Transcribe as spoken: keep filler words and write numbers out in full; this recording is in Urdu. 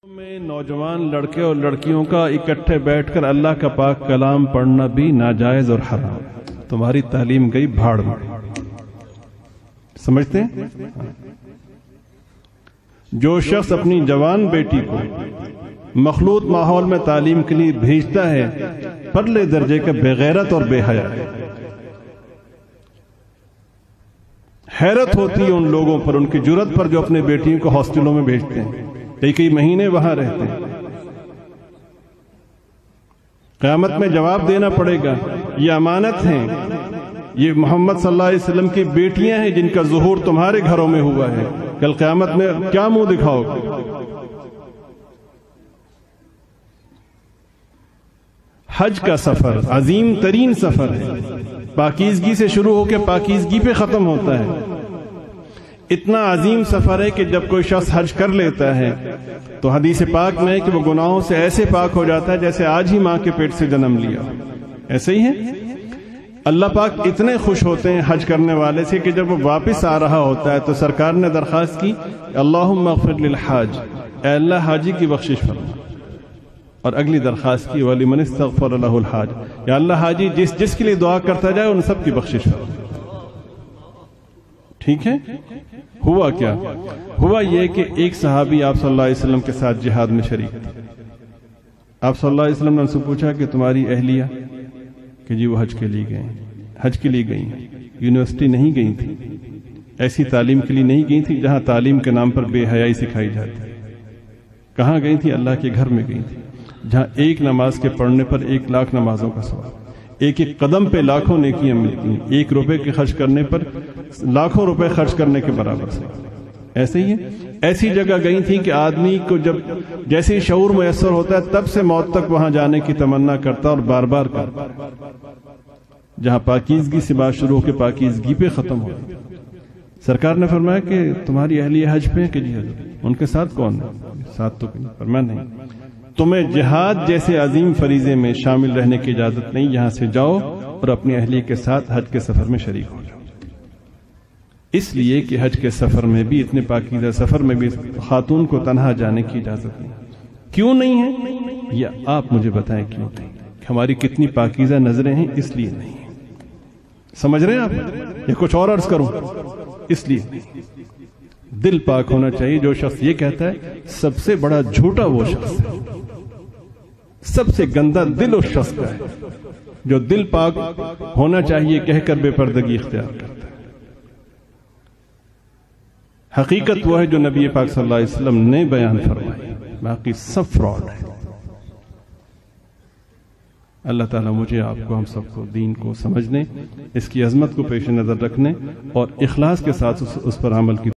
میں نوجوان لڑکے اور لڑکیوں کا اکٹھے بیٹھ کر اللہ کا پاک کلام پڑھنا بھی ناجائز اور حرام. تمہاری تعلیم گئی بھاڑ میں. سمجھتے ہیں؟ جو شخص اپنی جوان بیٹی کو مخلوط ماحول میں تعلیم کے لیے بھیجتا ہے پرلے درجے کا بے غیرت اور بے حیا ہے. حیرت ہوتی ہے ان لوگوں پر، ان کی جرت پر جو اپنے بیٹیوں کو ہاسٹلوں میں بھیجتے ہیں، کئی کئی مہینے وہاں رہتے ہیں. قیامت میں جواب دینا پڑے گا. یہ امانت ہیں، یہ محمد صلی اللہ علیہ وسلم کی بیٹیاں ہیں جن کا ظہور تمہارے گھروں میں ہوا ہے. کل قیامت میں کیا منہ دکھاؤ گے؟ حج کا سفر عظیم ترین سفر ہے. پاکیزگی سے شروع ہو کے پاکیزگی پہ ختم ہوتا ہے. اتنا عظیم سفر ہے کہ جب کوئی شخص حج کر لیتا ہے تو حدیث پاک میں ہے کہ وہ گناہوں سے ایسے پاک ہو جاتا ہے جیسے آج ہی ماں کے پیٹ سے جنم لیا. ایسے ہی ہے. اللہ پاک اتنے خوش ہوتے ہیں حج کرنے والے سے کہ جب وہ واپس آ رہا ہوتا ہے تو سرکار نے درخواست کی، اللہم اغفر للحاج، اے اللہ حاجی کی بخشش فرما. اور اگلی درخواست کی، وَلِمَنِ اسْتَغْفَرَ لَهُ الْحَاجِ، یا اللہ حاجی جس جس کے لیے دعا کرتا جائے ان سب کی بخشش فرما. ٹھیک ہے؟ ہوا کیا؟ ہوا یہ کہ ایک صحابی آپ صلی اللہ علیہ وسلم کے ساتھ جہاد میں شریک تھا. آپ صلی اللہ علیہ وسلم نے ان سے پوچھا کہ تمہاری اہلیہ، کہ جی وہ حج کے لیے گئے حج کے لیے گئی ہیں. یونیورسٹی نہیں گئی تھی، ایسی تعلیم کے لیے نہیں گئی تھی جہاں تعلیم کے نام پر بے حیائی سکھائی جاتی. کہاں گئی تھی؟ اللہ کے گھر میں گئی تھی، جہاں ایک نماز کے پڑھنے پر ایک لاکھ نمازوں کا ثواب، ایک ایک قدم پہ لاکھوں نیکیاں ملتی ہیں، ایک روپے کے خرچ کرنے پر لاکھوں روپے خرچ کرنے کے برابر سے. ایسے ہی ہے. ایسی جگہ گئی تھی کہ آدمی کو جب جیسے شعور میسر ہوتا ہے تب سے موت تک وہاں جانے کی تمنا کرتا اور بار بار کرتا، جہاں پاکیزگی سے بات شروع ہو کے پاکیزگی پہ ختم ہو. سرکار نے فرمایا کہ تمہاری اہلیہ حج پہ کہ جی حضرت. ان کے ساتھ کون ہے؟ ساتھ تو کہیں. فرمایا نہیں، تمہیں جہاد جیسے عظیم فریضے میں شامل رہنے کی اجازت نہیں. یہاں سے جاؤ اور اپنی اہلیہ کے ساتھ حج کے سفر میں شریک ہو جاؤ. اس لیے کہ حج کے سفر میں بھی، اتنے پاکیزہ سفر میں بھی خاتون کو تنہا جانے کی اجازت نہیں. کیوں نہیں ہے؟ یا آپ مجھے بتائیں کیوں نہیں؟ ہماری کتنی پاکیزہ نظریں ہیں، اس لیے نہیں. سمجھ رہے ہیں آپ؟ یا کچھ اور عرض کروں؟ اس لیے دل پاک ہونا چاہیے. جو شخص یہ کہتا ہے سب سے بڑا جھوٹا وہ شخص ہے. سب سے گندا دل اس شخص کا ہے جو دل پاک ہونا چاہیے کہہ کر بے پردگی اختیار کرتا ہے. حقیقت وہ ہے جو نبی پاک صلی اللہ علیہ وسلم نے بیان فرمائی، باقی سب فراڈ ہے. اللہ تعالیٰ مجھے آپ کو، ہم سب کو دین کو سمجھنے، اس کی عظمت کو پیش نظر رکھنے اور اخلاص کے ساتھ اس پر عمل کی